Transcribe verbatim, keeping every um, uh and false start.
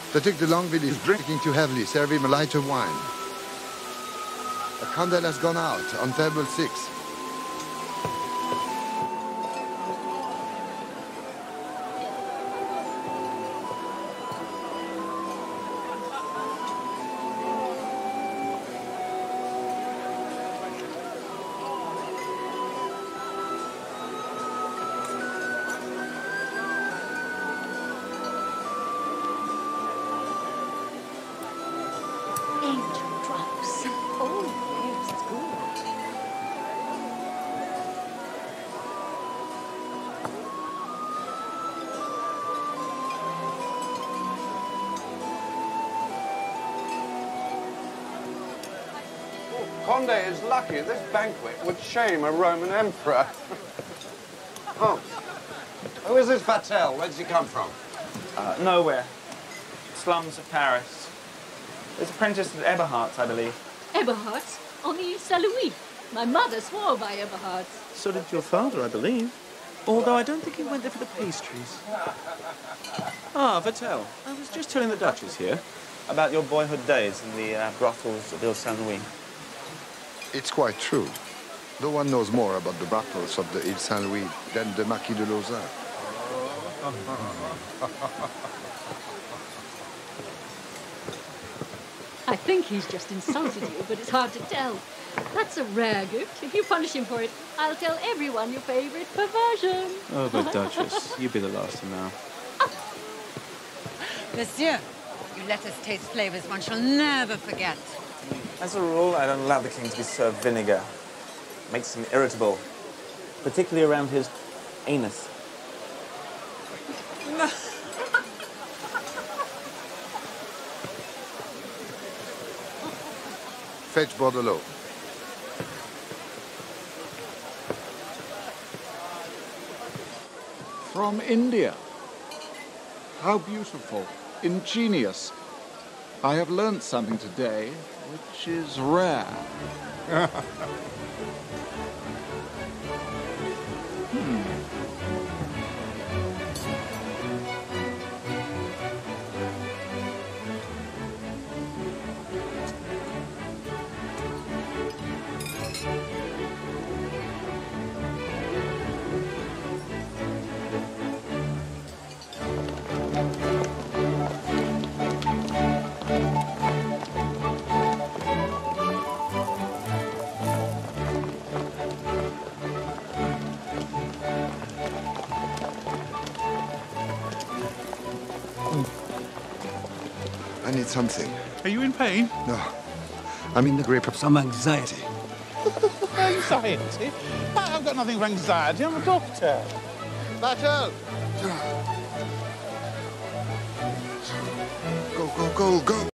The Duc de Longueville is drinking too heavily. Serve him a lighter wine. A candle has gone out on table six. Angel drops. Oh, yes, it's good. Conde is lucky. This banquet would shame a Roman emperor. Oh. Who is this Vatel? Where does he come from? Uh, nowhere. Slums of Paris. He's apprenticed at Eberhardt's, I believe. Eberhardt's? On the Ile Saint-Louis. My mother swore by Eberhardt's. So did your father, I believe. Although I don't think he went there for the pastries. Ah, Vatel. I was just telling the Duchess here about your boyhood days in the uh, brothels of Ile Saint-Louis. It's quite true. No one knows more about the brothels of the Ile Saint-Louis than the Marquis de Lauzun. I think he's just insulted you, but it's hard to tell. That's a rare gift. If you punish him for it, I'll tell everyone your favorite perversion. Oh, but Duchess, you'd be the last to know. Monsieur, you let us taste flavors one shall never forget. As a rule, I don't allow the king to be served vinegar. It makes him irritable, particularly around his anus. Fetch Bordelot. From India. How beautiful, ingenious. I have learnt something today, which is rare. I need something. Are you in pain? No. I'm in the grip of some anxiety. Anxiety? I've got nothing for anxiety. I'm a doctor. Battle! Go, go, go, go!